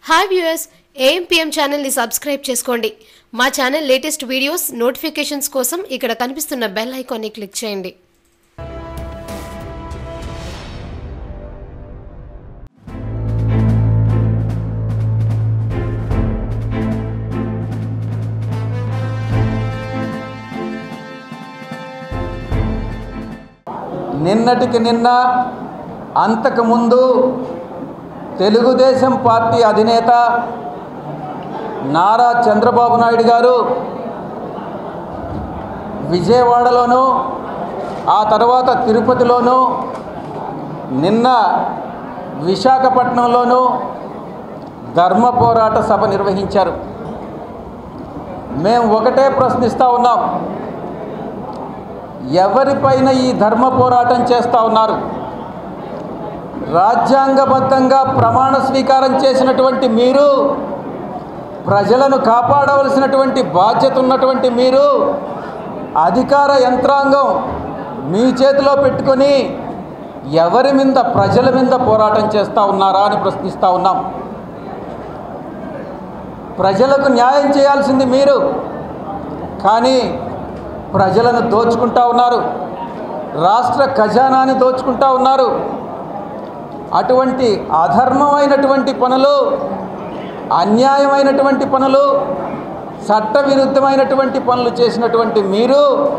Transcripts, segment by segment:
Hi viewers, AMPM ఛానల్ని subscribe చేసుకోండి. మా ఛానల్ లేటెస్ట్ వీడియోస్ నోటిఫికేషన్స్ కోసం ఇక్కడ కనిపిస్తున్న బెల్ ఐకాన్ని క్లిక్ చేయండి. నిన్నటికి నిన్న అంతకుముందు తెలుగుదేశం పార్టీ అధినేత నారా చంద్రబాబు నాయుడు గారు విజయవాడలోనూ ఆ తర్వాత తిరుపతిలోనూ నిన్న విశాఖపట్నంలోనూ ధర్మ పోరాట సభ నిర్వహించారు. మేము ఒకటే ప్రశ్నిస్తూ ఉన్నాం, ఎవరిపైన ఈ ధర్మ పోరాటం చేస్తూ ఉన్నారు? రాజ్యాంగబద్ధంగా ప్రమాణ స్వీకారం చేసినటువంటి మీరు, ప్రజలను కాపాడవలసినటువంటి బాధ్యత ఉన్నటువంటి మీరు, అధికార యంత్రాంగం మీ చేతిలో పెట్టుకొని ఎవరి మీద, ప్రజల మీద పోరాటం చేస్తూ ఉన్నారా అని ప్రశ్నిస్తూ ఉన్నాం. ప్రజలకు న్యాయం చేయాల్సింది మీరు, కానీ ప్రజలను దోచుకుంటూ ఉన్నారు, రాష్ట్ర ఖజానాని దోచుకుంటూ ఉన్నారు. అటువంటి అధర్మమైనటువంటి పనులు, అన్యాయమైనటువంటి పనులు, చట్టవిరుద్ధమైనటువంటి పనులు చేసినటువంటి మీరు,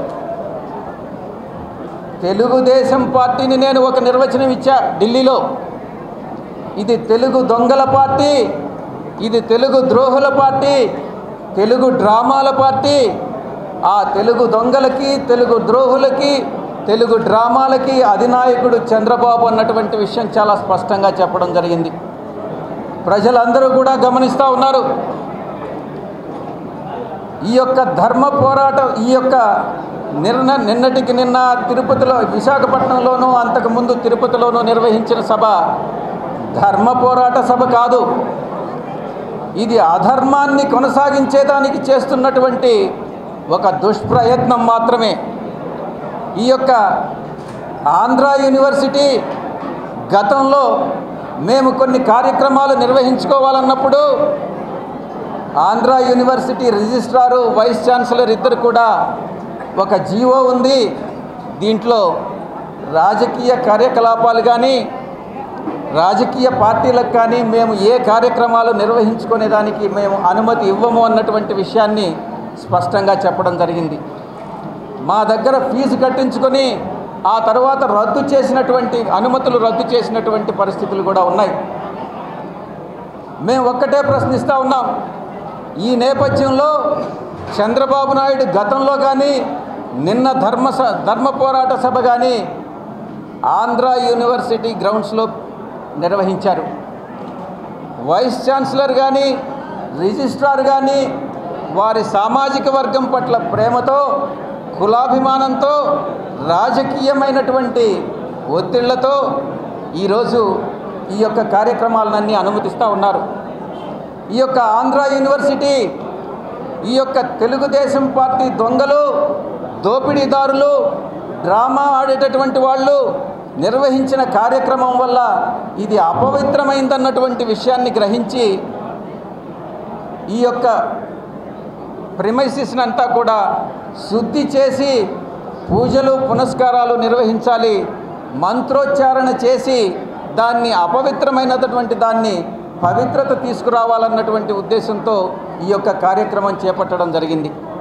తెలుగుదేశం పార్టీని నేను ఒక నిర్వచనం ఇచ్చా ఢిల్లీలో, ఇది తెలుగు దొంగల పార్టీ, ఇది తెలుగు ద్రోహుల పార్టీ, తెలుగు డ్రామాల పార్టీ. ఆ తెలుగు దొంగలకి, తెలుగు ద్రోహులకి, తెలుగు డ్రామాలకి అధినాయకుడు చంద్రబాబు అన్నటువంటి విషయం చాలా స్పష్టంగా చెప్పడం జరిగింది. ప్రజలందరూ కూడా గమనిస్తూ ఉన్నారు. ఈ యొక్క ధర్మ పోరాటం, ఈ యొక్క నిన్నటికి నిన్న తిరుపతిలో, విశాఖపట్నంలోనూ అంతకుముందు తిరుపతిలోనూ నిర్వహించిన సభ ధర్మ పోరాట సభ కాదు. ఇది అధర్మాన్ని కొనసాగించేదానికి చేస్తున్నటువంటి ఒక దుష్ప్రయత్నం మాత్రమే. ఈ యొక్క ఆంధ్ర యూనివర్సిటీ గతంలో మేము కొన్ని కార్యక్రమాలు నిర్వహించుకోవాలన్నప్పుడు Andhra university registrar, vice chancellor ఇద్దరు కూడా ఒక జీవో ఉంది, దీంట్లో రాజకీయ కార్యకలాపాలు కానీ, రాజకీయ పార్టీలకు కానీ మేము ఏ కార్యక్రమాలు నిర్వహించుకునేదానికి మేము అనుమతి ఇవ్వము అన్నటువంటి విషయాన్ని స్పష్టంగా చెప్పడం జరిగింది. మా దగ్గర ఫీజు కట్టించుకొని ఆ తర్వాత రద్దు చేసినటువంటి అనుమతులు రద్దు చేసినటువంటి పరిస్థితులు కూడా ఉన్నాయి. మేము ఒక్కటే ప్రశ్నిస్తూ ఉన్నాం, ఈ నేపథ్యంలో చంద్రబాబు నాయుడు గతంలో కానీ, నిన్న ధర్మ పోరాట సభ కానీ ఆంధ్ర యూనివర్సిటీ గ్రౌండ్స్లో నిర్వహించారు. వైస్ ఛాన్సలర్ కానీ, రిజిస్ట్రార్ కానీ వారి సామాజిక వర్గం పట్ల ప్రేమతో, కులాభిమానంతో, రాజకీయమైనటువంటి ఒత్తిళ్లతో ఈరోజు ఈ యొక్క కార్యక్రమాలన్నీ అనుమతిస్తూ ఉన్నారు. ఈ యొక్క ఆంధ్ర యూనివర్సిటీ, ఈ యొక్క తెలుగుదేశం పార్టీ దొంగలు, దోపిడీదారులు, డ్రామా ఆడేటటువంటి వాళ్ళు నిర్వహించిన కార్యక్రమం వల్ల ఇది అపవిత్రమైందన్నటువంటి విషయాన్ని గ్రహించి ఈ యొక్క ప్రిమైసిస్ని అంతా కూడా శుద్ధి చేసి పూజలు పునస్కారాలు నిర్వహించాలి, మంత్రోచ్చారణ చేసి దాన్ని అపవిత్రమైనటువంటి దాన్ని పవిత్రత తీసుకురావాలన్నటువంటి ఉద్దేశంతో ఈ యొక్క కార్యక్రమం చేపట్టడం జరిగింది.